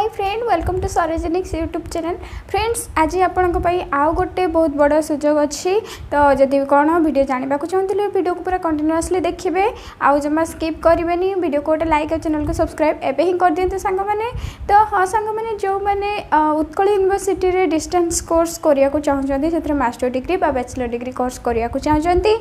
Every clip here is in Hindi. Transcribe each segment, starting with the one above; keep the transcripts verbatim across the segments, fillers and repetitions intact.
फ्रेंड वेलकम टू सरोजेनिक्स यूट्यूब चैनल। फ्रेंड्स आज आपण आउ गोटे बहुत बड़ सुजोग अच्छी तो जदि कौन वीडियो जानवा चाहते वीडियो को पूरा कंटिन्यूअसली देखिए आउ जमा स्किप करेंगे वीडियो को गोटे लाइक और चैनल को सब्सक्राइब एवं ही कर दिखाते सांग मैंने। तो हाँ सांग मैंने जो मैंने उत्कल यूनिवर्सिटी रे डिस्टेंस कोर्स करने को चाहते से मास्टर डिग्री बा बैचलर डिग्री कोर्स करने को चाहते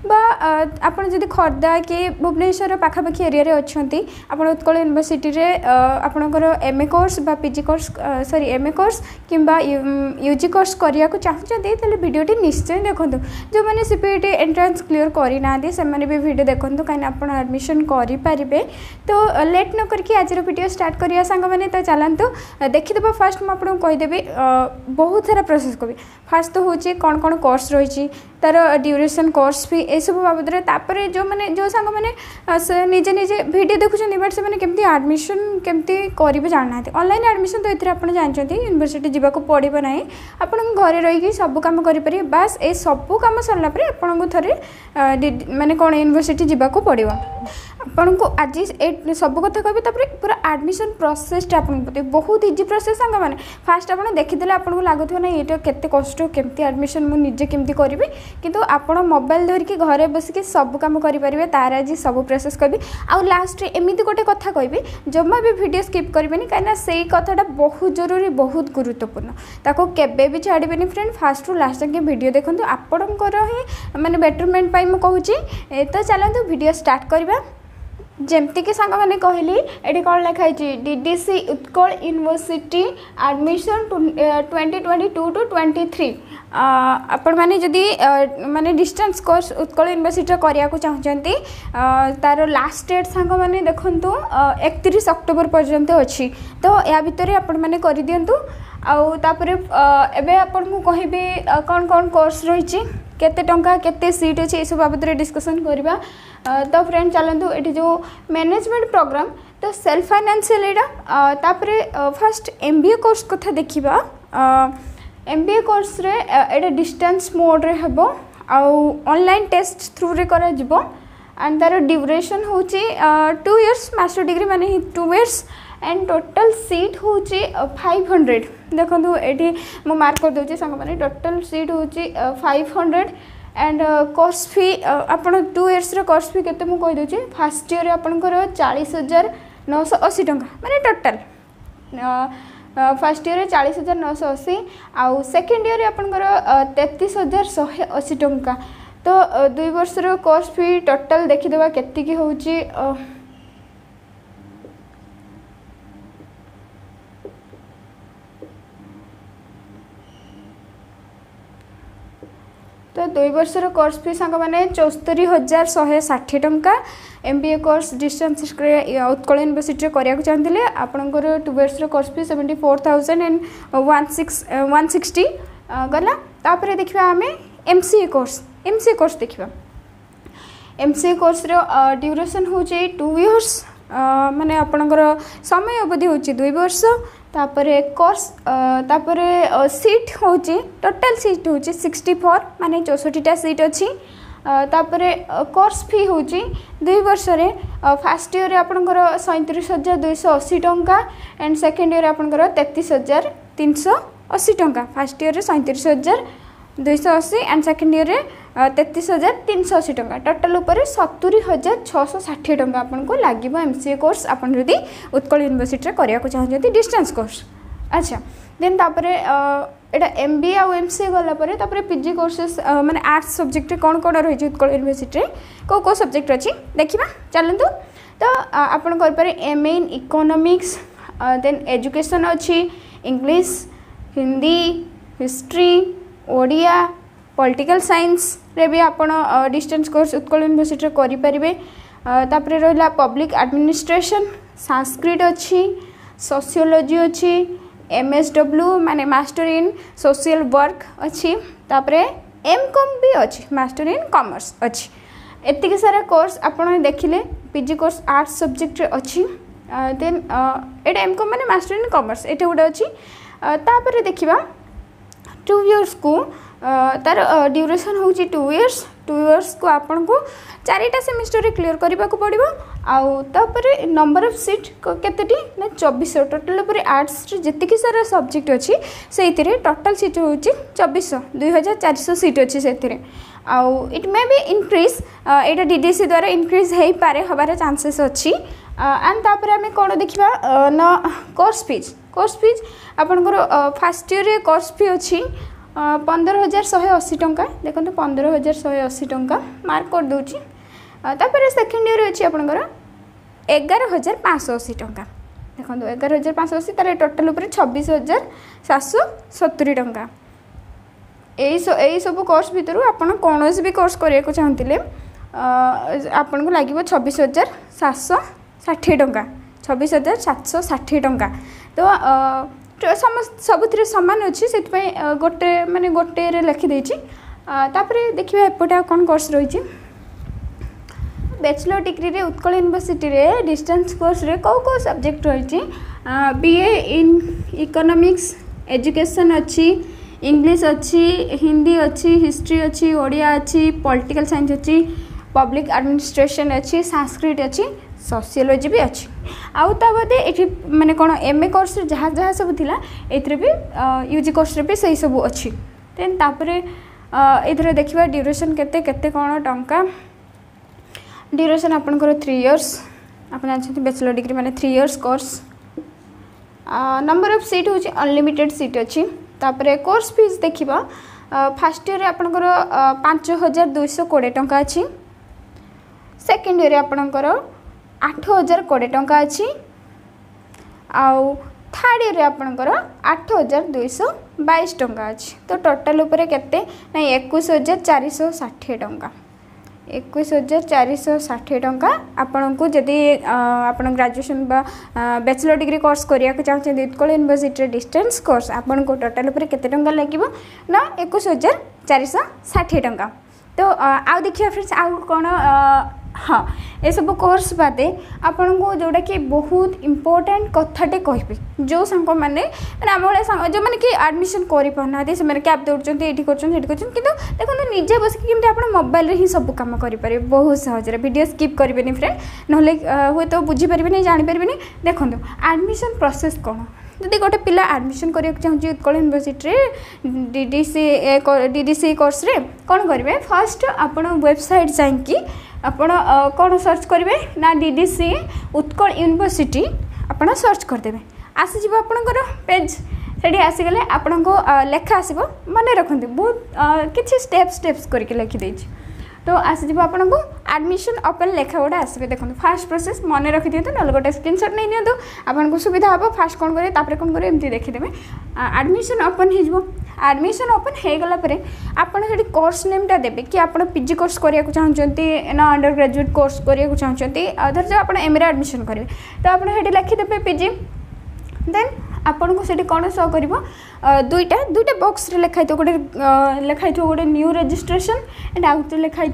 आपड़ जब खर्दा कि भुवनेश्वर पाखापाखि एरिया अच्छा आप उत्कल यूनिवर्सिटी रे आपणकर एम ए कोर्स बा PG course sorry M A course किंबा यूजी कोर्स करने को चाहते तेल वीडियोटी निश्चय देखो जो मैंने सीपीटी एंट्रेंस क्लियर करना से भी वीडियो देखो कहीं आप एडमिशन करेंगे। तो लेट न करके आज वीडियो स्टार्ट करिया सांग मैंने। तो चलतु देखीदेव फास्ट मुझे कहीदेवी बहुत सारा प्रोसेस कवि फास्ट तो हूँ कौन कौन कोर्स रही तार ड्यूरेशन कोर्स भी ये सब बाबद में जो मैंने जो सांग मैंने निजे निजे वीडियो देखुं बट से केमती एडमिशन केमती करेंगे जानना ऑनलाइन एडमिशन तो ये आप जानते यूनिवर्सिटी जावाक पड़ो ना आप घरे रही सब कम करेंगे बास ये सब कम सरला आपको थे माने कौन यूनिवर्सिटी जावाक पड़ो आपन को आज ए सब कथा कहते पूरा एडमिशन प्रोसेसटा आप बहुत इजी प्रोसेस सांग मैंने फास्ट आप देखीदे आपको लगुव ना ये केते कष्ट केमती एडमिशन मुझे निजे केमती करी किंतु आपण मोबाइल धरिकी घरे बसिक सब कम करेंगे तार आज सब प्रोसेस करी आउ लास्ट एमती गोटे कथा कहि जमा भी वीडियो स्किप करेंगे कहीं से कथाटा बहुत जरूरी बहुत गुरुत्वपूर्ण ताको केबे भी छाड़बे फ्रेंड फास्ट रु लास्ट तक वीडियो देखो आपणकर ही माने बेटरमेंट पाई मु कहूँ। तो चलते वीडियो स्टार्ट करवा जमती कि सांग मैंने कहली ये कौन लिखाई DDC Utkal university admission twenty twenty two to twenty three आपण मैंने जदि माने डिस्टेंस कोर्स उत्कल यूनिवर्सिटी करने को चाहते तार लास्ट डेट सांग मैंने देखु एकतीस अक्टोबर पर्यंत अच्छी। तो या भितर आपण मैंने कर दिंतु आउ तापर एबे आपण को कहबे कौन कौन कोर्स रही केते टंका केते सीट अच्छे ये सब बाबद डिस्कसन करवा। तो फ्रेंड चलतु ये जो मैनेजमेंट प्रोग्राम तो सेल्फ फाइनेंशियल यहाँ तापरे फर्स्ट एमबीए कोर्स कथा देखा एमबीए कोर्स रे एटा डिस्टेंस मोड रे हेबो आउ ऑनलाइन टेस्ट थ्रू रे करा जिवो एंड तार ड्यूरेशन होची टू इयर्स मास्टर डिग्री माने two years and total seat होची फाइव हंड्रेड देखो ये मु मार्क कर दूसरी सांग मैंने टोटल सीट होची five hundred and course fee आपड़ टू इयर्स कोर्स फी केते मु कहि दोची फर्स्ट ईयर आपनकर चालीस हजार नौ सौ अशी टंका माने टोटल फर्स्ट ईयर चालीस हजार नौ सौ अशी आउ सेकेंड ईयर आपनकर तैंतीस हजार शहे अशी टंका। तो दुई वर्ष कोर्स फी टोटल देखीदेवा केतिकी होची तो दुई वर्ष कोर्स फी सांग मैंने चौस्तरी हजार शहे षाठी टंका MBA course distance Utkal university करने को चाहते आपंकर two years course fee seventy four thousand and one six one sixty गला। तापर देखा आम एमसीए कोर्स एमसीए कोर्स देखा एमसीए कोर्स ड्यूरेशन हो टू इयर्स माने आपणकर समय अवधि हो दुई वर्ष तापर कोर्स तापर सीट हो टोटल सीट हो सिक्सटी फोर माने चौसठीटा सीट अच्छी। तापर कोर्स फी हो दुई वर्ष फास्ट ईयर आपंकर सैंतीस हजार दुईश अशी टंका एंड सेकेंड ईयर आपंकर तैंतीस हजार तीन सौ अशी टंका फर्स्ट ईयर सैंतीस हजार दुईश अशी एंड सेकेंड ईयर तैंतीस हजार तीन सौ अशी टंका टोटल उपर सतुरी हजार छःश षाठी टंका आपको लगे एमसीए कोर्स आप उत्कल यूनिवर्सिटी करने को चाहते डिस्टेंस कोर्स। अच्छा देन तापर एटा एमबीए आउ एमसीए गलापर तापर पीजी कोर्सेस माने आर्ट्स सब्जेक्ट कौन कौन रही उत्कल यूनिवर्सिटी कौ कौ सब्जेक्ट अच्छी देखा चलतु। तो आपन कर M A in economics then education अच्छी English Hindi history Odia political science रे भी आपण डिस्टेंस कोर्स उत्कल यूनिवर्सिटी करेंगे। तापर रहा पब्लिक एडमिनिस्ट्रेशन संस्कृत अच्छी सोशियोलॉजी अच्छी एमएसडब्ल्यू माने मास्टर इन सोशल वर्क अच्छी तापर एमकॉम भी अच्छी मास्टर इन कॉमर्स अच्छी एतिक सारा कोर्स आपड़ देखिले पीजी कोर्स आर्ट्स सब्जेक्ट अच्छी देन एटा एमकॉम माने मास्टर इन कॉमर्स एटा गोटे अच्छी। तापर देखिबा टू इयर्स को तार ड्यूरेशन हो टू इयर्स टू इयर्स को आपन को चारिटा सेमिस्टर क्लीयर करने को पड़ो आउे नंबर ऑफ सीट केतेटी ना चौबीस टोटाल पर आर्ट्स जी सारा सब्जेक्ट अच्छी से टोटाल सीट हूँ चौबीस दुई हजार चार सौ सीट अच्छी से आउ इट मे बी इंक्रीज यहाँ डीडीसी द्वारा इंक्रीज हो पारे हबार चांसेस अच्छी एंड तापर आम कौन देखा ना कोर्स फीज कोर्स फीज आपंकर फास्ट ईयर कोर्स फी अच्छी पंदर हजार शहे अशी टंका देखो पंदर हजार शहे अशी टंका मार्क कर दूची तापर सेकेंड ईयर अच्छी आपंकर एगार हजार पाँच अशी टंका देखो एगार हजार पाँच अशी तार टोटाल उपर छब्बीस हजार सात सौ सतुरी टंका यही सब कोर्स भितर आपड़ कौन भी कोर्स करने को चाहते आपन को लगे छब्बीस हजार सात सौ षाठी टंका छब्बीस हजार सात सौ षाठी टंका तो समस्त सबुथ सामान अच्छी से गोटे माने गोटे लिखिदे तापर देखिए एपटे कौन कोर्स रही बैचलर डिग्री रे उत्कल यूनिवर्सिटी रे डिस्टेंस कोर्स रे कौ कौ सब्जेक्ट रही बीए इन इकोनॉमिक्स एजुकेशन अच्छी इंग्लिश अच्छी हिंदी अच्छी हिस्ट्री अच्छी ओडिया अच्छी पॉलिटिकल साइंस अच्छी पब्लिक एडमिनिस्ट्रेशन अच्छी संस्कृत अच्छी सोशियोलॉजी भी अच्छी आउ ता बादे एठी माने कोन एमए कोर्स जहाँ जहाँ सब थिला एथरे भी यूजी कोर्स रे भी सही सब अच्छी देन तापरे एथरे देखिबा ड्यूरेशन केते केते कोन टंका ड्यूरेशन आपनकर थ्री इयर्स आपन जानछथि बैचलर डिग्री माने three years course number of seat होची अनलिमिटेड सीट अच्छी तापरे कोर्स फीस देखिबा फर्स्ट ईयर आपनकर पाँच हजार दुईश कोड़े टंका अच्छी सेकेंड ईयर आपनकर आठ हजार कोड़े टंका अच्छी आउ थर्ड ईयर आपनकर आठ हजार दुईश बाईस टंका अच्छी तो टोटाल उपरे केते ना इक्कीस हजार चार सौ षाठी टंका इक्कीस हजार चार सौ षाठी टंका आपन को जदि आपन ग्रेजुएशन बा बैचलर डिग्री कोर्स करिया को चाहते उत्कल यूनिवर्सिटी डिस्टेंस कोर्स आपन को टोटाल उपरे केते टंका लागिबो ना इक्कीस हजार चार सौ षाठी टंका तो आउ देखिए फ्रेंड्स आउ कौन हाँ ये सब कोर्स बादे आपन को जोड़ा कि बहुत इम्पोर्टेंट कथाटे कहबी जो सांग मैंने आम भाई जो मैंने कि एडमिशन कर पाना से कैब दौड़ते ये कर देखो निजे बस कि आप मोबाइल ही सब कम करेंगे बहुत सहज वीडियो स्किप करेंगे फ्रेंड ना हे तो बुझीपारे जानीपारे देखो एडमिशन प्रोसेस कौन जदि गोटे पिला एडमिशन करने चाहिए Utkal university DDC DDC course रे कौन करेंगे फर्स्ट आपण वेबसाइट जाकि आपण कौन सर्च करेंगे ना डीडीसी उत्कल यूनिवर्सिटी आपण सर्च करदे आसीज आपणकर पेज से आसीगले आपण को लेखा आसो मन रखते बहुत किसी स्टेप स्टेप्स करके लिखिदे तो आसीज आपन को एडमिशन ओपन लेखा गोटे आसबे देखो फास्ट प्रोसेस मन रखी दिखाते ना गोटे स्क्रीनशॉट नहीं नियंतु आपन को सुविधा हम फास्ट कौन करेंगे तापर कौन करेंगे एमती देखीदेवे एडमिशन ओपन हो एडमिशन ओपन हो गला आपड़ से कोर्स नेमटा देवे कि आप पीजी कोर्स करने चाहते ना अंडर ग्रेजुएट कोर्स करने चाहते धर जो आप एम ए एडमिशन करेंगे तो आपड़ी लिखिदेवे पीजी देन आपन को सेठी कौन शो कर दुईटा दुईटा बॉक्स रे लिखाई गोटे लिखाई गोटे न्यू रजिस्ट्रेशन एंड आउट लिखाई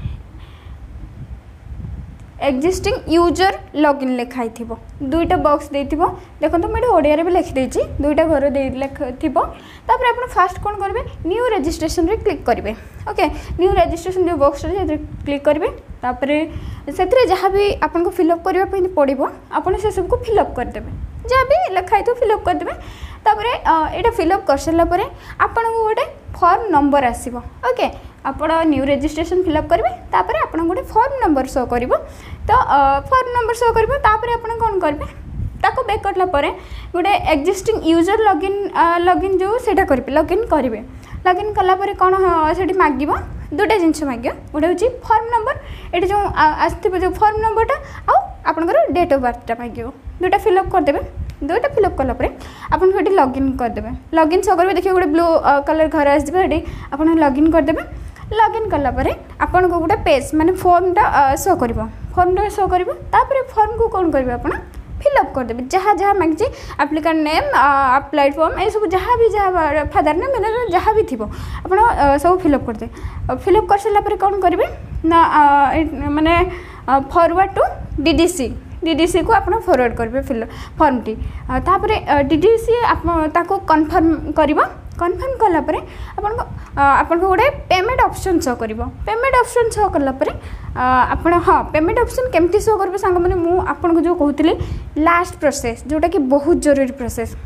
एक्जिस्टिंग यूजर लॉगिन लिखाई दुईटा बॉक्स देथिबो देखो तो मुझे ओडिया रे भी लिखि देछि दुईटा घर दे लिखिबो तापर आपण फास्ट कोन करबे न्यू रजिस्ट्रेशन रे क्लिक करिवे ओके न्यू रजिस्ट्रेशन जो बॉक्स रे क्लिक करिवे तापर सेथरे जहाँ भी आपन को फिलअप करबा पई पड़िबो आपण से सब को फिलअप कर देबे जहाँ भी लिखाई तो फिलअप कर देबे तापर एटा फिलअप कर सरला परे आपन को गोटे फॉर्म नंबर आसीबो ओके आपण न्यू रजिस्ट्रेशन फिलअप करेंगे तापर आपण गोटे फॉर्म नंबर शो कर तो फॉर्म नंबर शो कर तापर आपण कौन करेंगे ताको बैक करला परे गोटे एक्जिस्टिंग यूजर लॉगिन लॉगिन जो सेटा करेंगे लॉगिन करेंगे लॉगिन कला परे कौन से मागिबो दुटा जिनस मागे गोटे हूँ फॉर्म नंबर ये जो आसो जो फॉर्म नंबरटा आउर डेट ऑफ बर्थटा मागे दुटा फिलअप करदे दुईटा फिलअप कलापर आपन को लॉगिन करदे लॉगिन शो करेंगे देखिए गोटे ब्लू कलर घर आसे आप लॉगिन करदे लॉगिन कलापर आपन को गोटे पेज माने फॉर्मटा शो कर फॉर्मटा शो कर फॉर्म को कौन करेंगे आप फिलअप करदे जहाँ जहाँ मांगी एप्लिकेंट नेम अप्लाइड फॉर्म ये सब जहाँ भी जहाँ फादर नेम मैंने जहाँ भी थी आप सब फिलअप करदे फिलअप कर सारापर कौन करेंगे ना माने फॉरवर्ड टू डीडीसी डीडीसी को आप फॉरवर्ड करेंगे फिल फॉर्म टी तापर डीडीसी ताको कन्फर्म करिबो कन्फर्म कलापर आपन आपन गोटे पेमेंट ऑप्शन शो कर पेमेंट ऑप्शन शो कलापर आप हाँ पेमेंट ऑप्शन केमती शो कर सांग मैंने मुझे जो कहती लास्ट प्रोसेस जोटा कि बहुत जरूरी प्रोसेस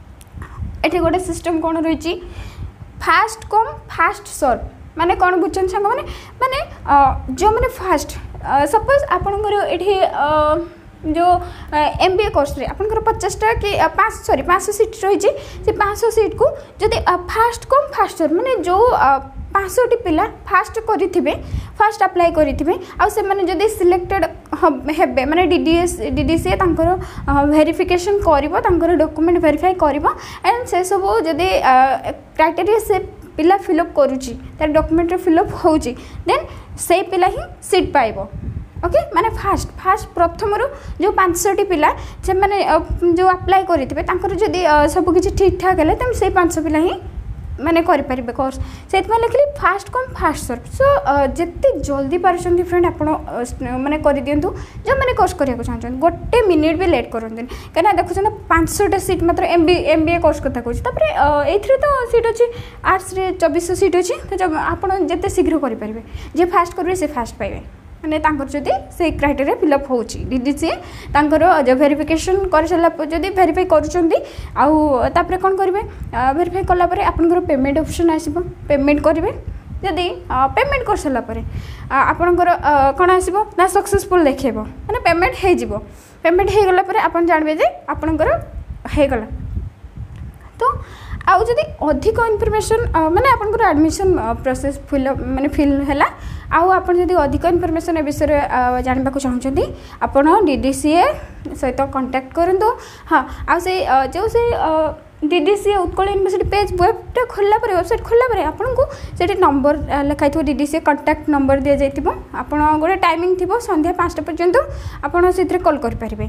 ये गोटे सिस्टम कौन रही फास्ट कम फास्ट सर्व माने कौन बुझे सांग मैंने माने जो मैंने फास्ट सपोज आपंकर ये जो एम बी ए कोर्स रे आपंकर पचासटा कि पाँच सॉरी पाँच सौ सीट रही से पाँच सौ सीट को जदि फास्ट कम फास्ट सर्व माने जो पाँच सौ टी पिला फास्ट करेंगे फास्ट अप्लाई करेंगे आउ से माने जदि सिलेक्टेड हेबे माने डीडीएस डीडीसी तांकर वेरिफिकेशन करिवो तांकर डॉक्यूमेंट वेरीफाई करिवो एंड से सब जदि क्राइटेरिया से पिला फिलअप करुच्ची तार डॉक्यूमेंट फिलअप होउची देन से पिला ही सीट पाइबो ओके माने फास्ट फास्ट प्रथम जो पाँच सौ टी पिला से माने जो अप्लाई करेंगे तांकर जदि सब किछि ठीक ठाक है तेम से पाँच सौ पिला ही माने करि परिबे कोर्स से लिखली फास्ट कम फास्ट सर्व सो जिते जल्दी पार्टी फ्रेंड आप माने कर दिंतु जो मैंने कोर्स करने चाहते गोटे मिनिट भी लेट करते कहीं देखुन पाँच सौ सीट मात्र M B M B A course कथा कहूँ ये तो सीट अच्छी आर्ट्स रे चौबीस सीट अच्छी तो आप जिते शीघ्र करेंगे जे फास्ट करेंगे से फास्ट पाइबे माने तांकर जदि से क्राइटेरिया फिलअप होउची डीडीसी तांकर जो वेरिफिकेशन कर सारा जदि वेरीफाई करूछंती आउ तापरे कोन करिवे वेरीफाई कला परे आपनकर पेमेंट ऑप्शन आसीबो पेमेंट करिवे जदि पेमेंट कर सारा परे आपनकर कोन आसीबो ना सक्सेसफुल देखेबो माने पेमेंट हे जिवो पेमेंट हे गला परे आपन जानबे जे आपनकर हे गला तो आउ जदि अधिक इनफॉरमेशन माने आपनकर एडमिशन प्रोसेस फिल माने फिल हैला आउ आपन जदि अधिक इनफॉरमेशन ए विषय जानबा को चाहउछंती आपन डीडीसीए सहित कांटेक्ट करंतु हां आ से जो से डीडीसीए उत्कल यूनिवर्सिटी पेज वेबटा खोलला पर वेबसाइट खोलला पर आपन को सेठी नंबर लिखाई थो डीडीसीए कांटेक्ट नंबर दिया जाइतिबो आपन गोटे टाइमिंग थिबो संध्या पाँच टा पर्यंत आपन सेथरे कॉल कर परिबे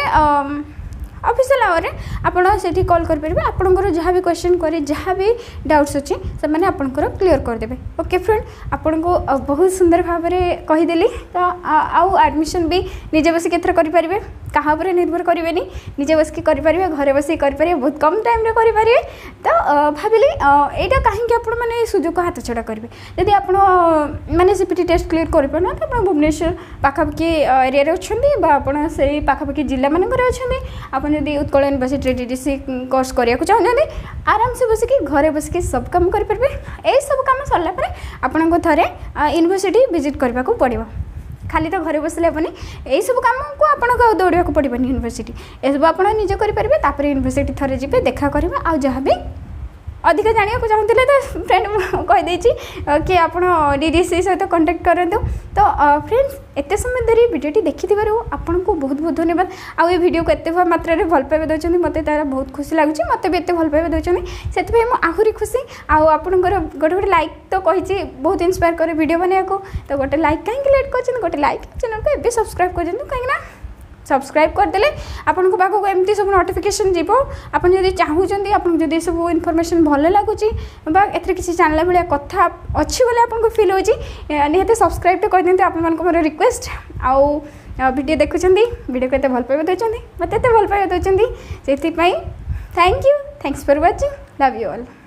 माने ऑफिशियल आवर आपड़ से कॉल करेंगे आपंकर जहाँ भी क्वेश्चन करे जहाँ भी डाउट्स अच्छे से मैंने आपंकर क्लीयर करदे ओके फ्रेंड आपन को बहुत सुंदर भाव में कहीदेली तो आउ एडमिशन भी निजे बस एथर करेंगे क्या निर्भर करेंगे निजे बस करेंगे घरे बस करेंगे बहुत कम टाइम रे करेंगे तो भाविली यहाँ कहीं आप सुजोग हाथ छड़ा करेंगे जदि आप मैंने सीपीटी टेस्ट क्लीयर कर पारना तो आप भुवनेश्वर पाखापाखि एरिया अच्छा आप पाखापाखि जिला मानक अच्छा जदि उत्कल यूनिवर्सिटी डीडीसी कोर्स करने को चाहते आराम से बसिक घरे बसिक सब काम करेंगे यही सब कम सरला आपको थे यूनिवर्सिटी विजिट करने को पड़ो खाली तो घरे बसले हेनी यही सब कम को आपको दौड़ा पड़ोनी यूनिवर्सिटी ये सब आप निजे करेंगे यूनिवर्सिटी थे जी देखा करेंगे आ जहाँ भी अधिक जाना चाहते तो फ्रेंड कहीदे कि आप डीडीसी सहित कांटेक्ट करूँ तो फ्रेंड्स एत समय धरी वीडियोटी देखि आपन को बहुत बहुत धन्यवाद आउ ये वीडियो को एत मात्रा रे भल पाइबा दउछन मते तारा बहुत खुशी लागुची मते भी एत भल पाइबा दउछन सेति मो आहुरी खुशी आउ आपनकर गोटे गोटे लाइक तो कहिची बहुत इंस्पायर करे वीडियो बनिया को तो गोटे लाइक कहीं लेट कर गोटे लाइक चैनल को एबे सब्सक्राइब कर दिनु कहीं ना सब्सक्राइब करदेले आपन को पाखो एमती सब नोटिफिकेशन जीवो आपन जदि चाहूचंती आपन जदि सब इनफॉरमेशन भल लागुची बा एथरे किसी जानला भलिया कथा अछि बोले आपन को फील होची निहते सब्सक्राइब तो कर दिनते आपन मन को मोर रिक्वेस्ट आउ वीडियो देखुचंती वीडियो को एते भल पाइबा दोचंती मते एते भल पाइबा दोचंती सेति पई thank you thanks for watching love you all.